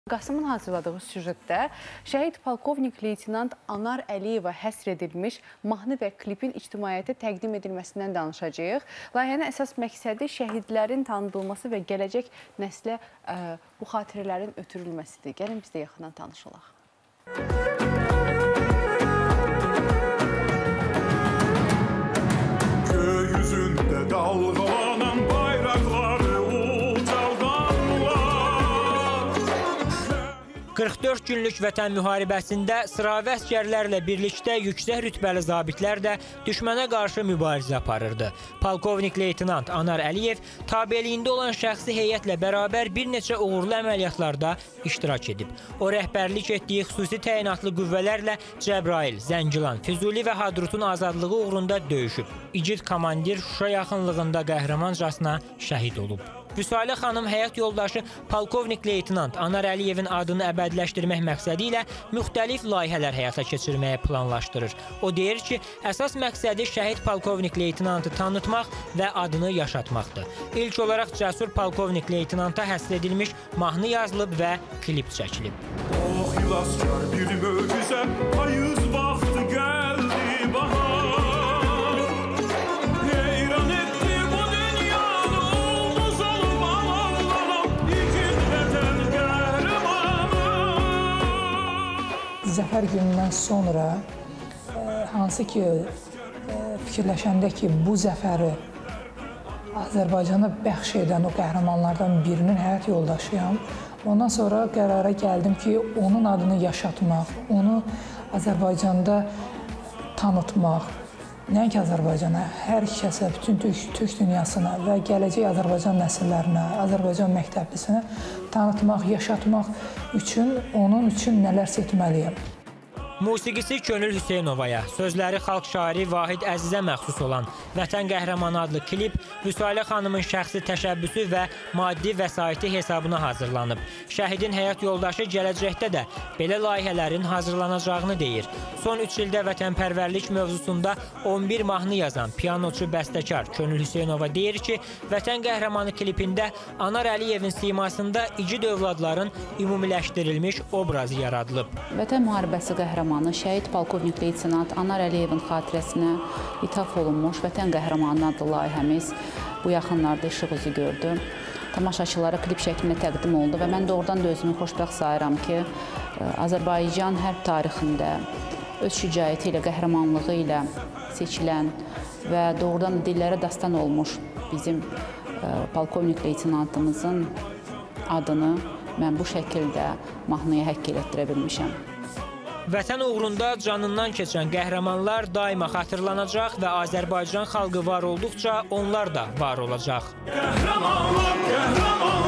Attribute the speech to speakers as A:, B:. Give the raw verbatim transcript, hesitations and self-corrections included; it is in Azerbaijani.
A: Qasımın hazırladığı süjetdə şəhid polkovnik leytenant Anar Əliyeva həsr edilmiş mahnı və klipin ictimaiyyətə təqdim edilməsindən danışacağıq. Layihənin əsas məqsədi şəhidlərin tanıdılması və gələcək nəslə ə, bu xatirələrin ötürülməsidir. Gəlin biz də yaxından tanışalaq.
B: Göy yüzündə dalğalanan bayraqları
C: qırx dörd günlük vətən müharibəsində sıravi əsgərlərlə birlikdə yüksək rütbəli zabitlər də düşmənə qarşı mübarizə aparırdı. Polkovnik leytenant Anar Əliyev tabeliyində olan şəxsi heyətlə bərabər bir neçə uğurlu əməliyyatlarda iştirak edib. O rəhbərlik etdiyi xüsusi təyinatlı qüvvələrlə Cəbrayıl, Zəngilan, Füzuli və Hadrutun azadlığı uğrunda döyüşüb. İgid komandir Şuşa yaxınlığında qəhrəmancasına şəhid olub. Vüsalə xanım həyat yoldaşı polkovnik leytenant Anar Əliyevin adını əbədiləşdirmək məqsədi ilə müxtəlif layihələr həyata keçirməyə planlaşdırır. O deyir ki, əsas məqsədi şəhid polkovnik leytenantı tanıtmaq və adını yaşatmaqdır. İlk olaraq cəsur polkovnik leytenanta həsr edilmiş mahnı yazılıb və klip çəkilib.
B: Oh, xilaskar bir möcüzə, payız vaxtı gəldi bahar.
D: Zəfər günündən sonra hansı ki fikirləşəndə ki, bu zəfəri Azərbaycana bəxş edən o qəhrəmanlardan birinin həyat yoldaşıyam. Ondan sonra qərara gəldim ki, onun adını yaşatmaq, onu Azərbaycanda tanıtmaq, nəinki Azərbaycana, hər kəsə, bütün Türk dünyasına və gələcək Azərbaycan nəsillərinə, Azərbaycan məktəblisinə tanıtmaq, yaşatmaq üçün, onun üçün nələrsə etməliyəm.
C: Musiqisi Könül Hüseynovaya, sözləri xalq şairi Vahid Əzizə məxsus olan Vətən Qəhrəmanı adlı klip Vüsalə xanımın şəxsi təşəbbüsü və maddi vəsaiti hesabına hazırlanıb. Şəhidin həyat yoldaşı gələcəkdə də belə layihələrin hazırlanacağını deyir. Son üç ildə vətənpərvərlik mövzusunda on bir mahnı yazan pianoçu bəstəkar Könül Hüseynova deyir ki, Vətən Qəhrəmanı klipində Anar Əliyevin simasında igid övladların ümumiləşdirilmiş obrazı yaradılıb.
E: Vətən müharibəsi qəhrəmanı şəhid polkovnik leytenant Anar Əliyevin xatirəsinə ithaf olunmuş Vətən Qəhrəmanı adlı layihəmiz bu yaxınlarda işıq üzü gördü. Tamaşaçılara klip şəklində təqdim oldu və mən doğrudan da özümü xoşbəxt sayıram ki, Azərbaycan hərb tarixində öz şücaəti ilə, qəhrəmanlığı ilə seçilən və doğrudan da dillərə dastan olmuş bizim polkovnik leytenantımızın adını mən bu şəkildə mahnıya həkk elətdirə bilmişəm.
C: Vətən uğrunda canından keçən qəhrəmanlar daima xatırlanacaq və Azərbaycan xalqı var olduqca onlar da var olacaq.
B: Qəhrəmanlar, qəhrəmanlar.